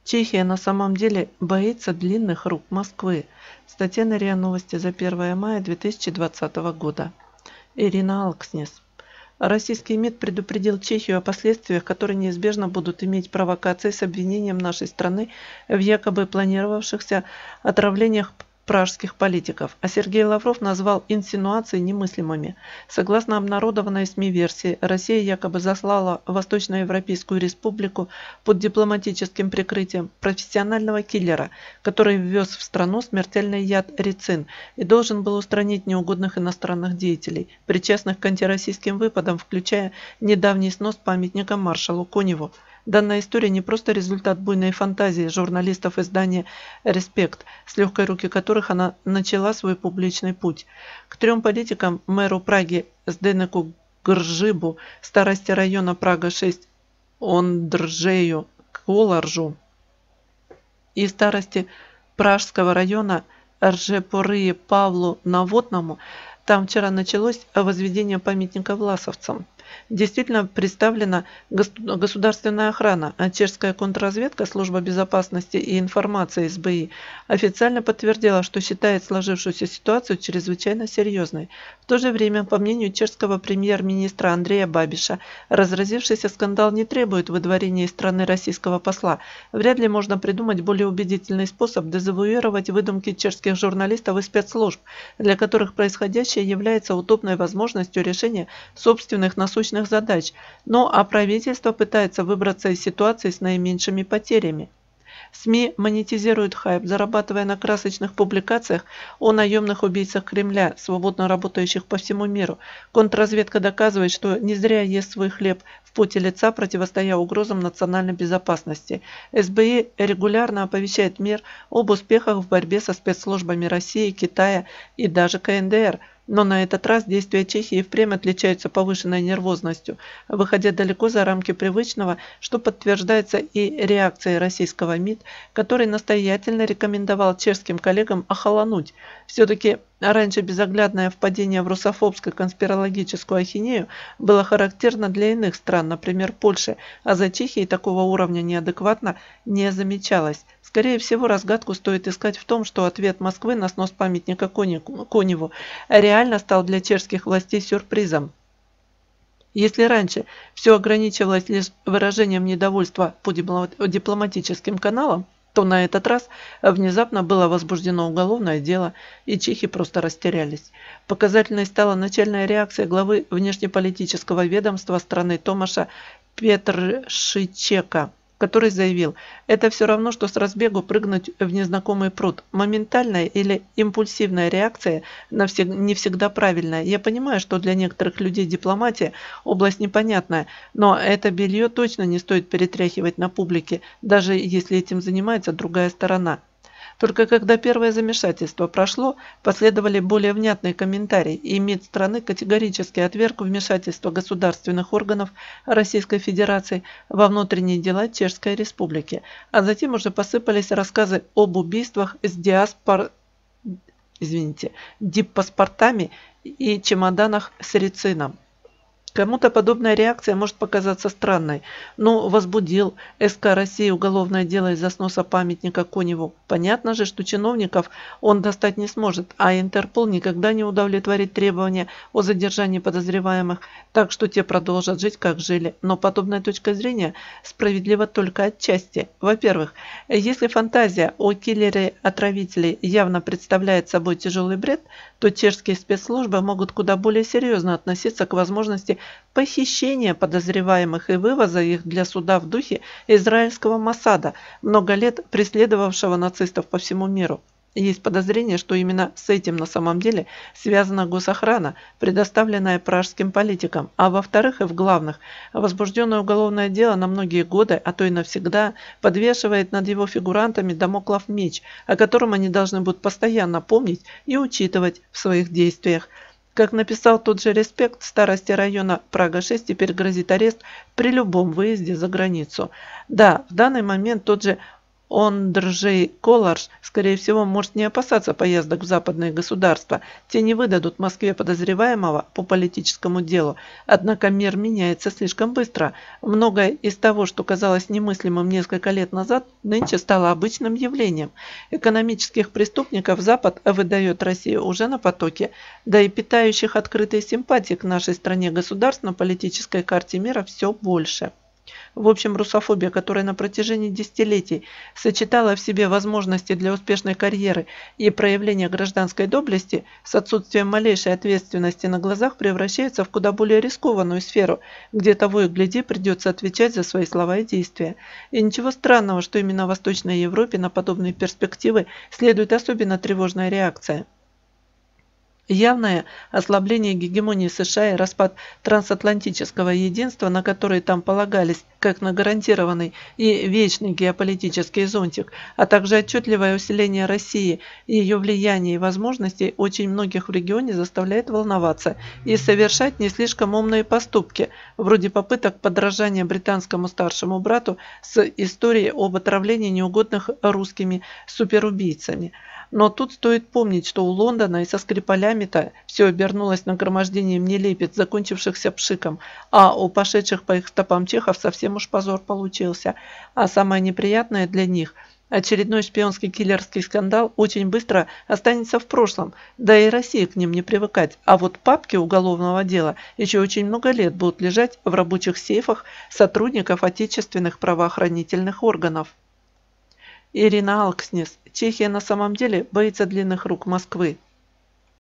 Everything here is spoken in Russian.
Чехия на самом деле боится длинных рук Москвы. Статья на РИА Новости за 1 мая 2020 года. Ирина Алкснис. Российский МИД предупредил Чехию о последствиях, которые неизбежно будут иметь провокации с обвинением нашей страны в якобы планировавшихся отравлениях пражских политиков, а Сергей Лавров назвал инсинуации немыслимыми. Согласно обнародованной СМИ версии, Россия якобы заслала в Восточноевропейскую республику под дипломатическим прикрытием профессионального киллера, который ввез в страну смертельный яд рицин и должен был устранить неугодных иностранных деятелей, причастных к антироссийским выпадам, включая недавний снос памятника маршалу Коневу. Данная история не просто результат буйной фантазии журналистов издания «Респект», с легкой руки которых она начала свой публичный путь. К трем политикам, мэру Праги Сденеку Гржибу, старости района Прага-6 Ондржею Коларжу и старости Пражского района Ржепорые Павлу Новотному, там вчера началось возведение памятника власовцам. Действительно представлена государственная охрана, а чешская контрразведка, служба безопасности и информации СБИ, официально подтвердила, что считает сложившуюся ситуацию чрезвычайно серьезной. В то же время, по мнению чешского премьер-министра Андрея Бабиша, разразившийся скандал не требует выдворения из страны российского посла. Вряд ли можно придумать более убедительный способ дезавуировать выдумки чешских журналистов и спецслужб, для которых происходящее является удобной возможностью решения собственных насущных задач, а правительство пытается выбраться из ситуации с наименьшими потерями. СМИ монетизируют хайп, зарабатывая на красочных публикациях о наемных убийцах Кремля, свободно работающих по всему миру. Контрразведка доказывает, что не зря ест свой хлеб в поте лица, противостоя угрозам национальной безопасности. СБИ регулярно оповещает мир об успехах в борьбе со спецслужбами России, Китая и даже КНДР. Но на этот раз действия Чехии впрямь отличаются повышенной нервозностью, выходя далеко за рамки привычного, что подтверждается и реакцией российского МИД, который настоятельно рекомендовал чешским коллегам охолонуть. Все-таки раньше безоглядное впадение в русофобскую конспирологическую ахинею было характерно для иных стран, например, Польши, а за Чехией такого уровня неадекватно не замечалось. Скорее всего, разгадку стоит искать в том, что ответ Москвы на снос памятника Коневу реально стал для чешских властей сюрпризом. Если раньше все ограничивалось лишь выражением недовольства по дипломатическим каналам, то на этот раз внезапно было возбуждено уголовное дело, и чехи просто растерялись. Показательной стала начальная реакция главы внешнеполитического ведомства страны Томаша Петршичека, который заявил: это все равно, что с разбегу прыгнуть в незнакомый пруд. Моментальная или импульсивная реакция не всегда правильная. Я понимаю, что для некоторых людей дипломатия – область непонятная, но это белье точно не стоит перетряхивать на публике, даже если этим занимается другая сторона. Только когда первое замешательство прошло, последовали более внятные комментарии, и МИД страны категорически отверг вмешательство государственных органов Российской Федерации во внутренние дела Чешской Республики. А затем уже посыпались рассказы об убийствах с диппаспортами и чемоданах с рицином. Кому-то подобная реакция может показаться странной, но возбудил СК России уголовное дело из-за сноса памятника Коневу. Понятно же, что чиновников он достать не сможет, а Интерпол никогда не удовлетворит требования о задержании подозреваемых, так что те продолжат жить, как жили. Но подобная точка зрения справедлива только отчасти. Во-первых, если фантазия о киллере-отравителе явно представляет собой тяжелый бред, то чешские спецслужбы могут куда более серьезно относиться к возможности похищения подозреваемых и вывоза их для суда в духе израильского Моссада, много лет преследовавшего нацистов по всему миру. Есть подозрение, что именно с этим на самом деле связана госохрана, предоставленная пражским политикам, а во-вторых и в главных, возбужденное уголовное дело на многие годы, а то и навсегда, подвешивает над его фигурантами дамоклов меч, о котором они должны будут постоянно помнить и учитывать в своих действиях. Как написал тот же «Респект», старости района Прага-6 теперь грозит арест при любом выезде за границу. Да, в данный момент тот же Ондржей Коларш, скорее всего, может не опасаться поездок в западные государства. Те не выдадут Москве подозреваемого по политическому делу. Однако мир меняется слишком быстро. Многое из того, что казалось немыслимым несколько лет назад, нынче стало обычным явлением. Экономических преступников Запад выдает Россию уже на потоке, да и питающих открытые симпатии к нашей стране государств на политической карте мира все больше. В общем, русофобия, которая на протяжении десятилетий сочетала в себе возможности для успешной карьеры и проявления гражданской доблести, с отсутствием малейшей ответственности на глазах превращается в куда более рискованную сферу, где того и гляди придется отвечать за свои слова и действия. И ничего странного, что именно в Восточной Европе на подобные перспективы следует особенно тревожная реакция. Явное ослабление гегемонии США и распад трансатлантического единства, на который там полагались как на гарантированный и вечный геополитический зонтик, а также отчетливое усиление России и ее влияния и возможностей очень многих в регионе заставляет волноваться и совершать не слишком умные поступки, вроде попыток подражания британскому старшему брату с историей об отравлении неугодных русскими суперубийцами. Но тут стоит помнить, что у Лондона и со Скрипалями-то все обернулось нагромождением нелепиц, закончившихся пшиком, а у пошедших по их стопам чехов совсем уж позор получился. А самое неприятное для них – очередной шпионский киллерский скандал очень быстро останется в прошлом, да и России к ним не привыкать. А вот папки уголовного дела еще очень много лет будут лежать в рабочих сейфах сотрудников отечественных правоохранительных органов. Ирина Алкснис. Чехия на самом деле боится длинных рук Москвы.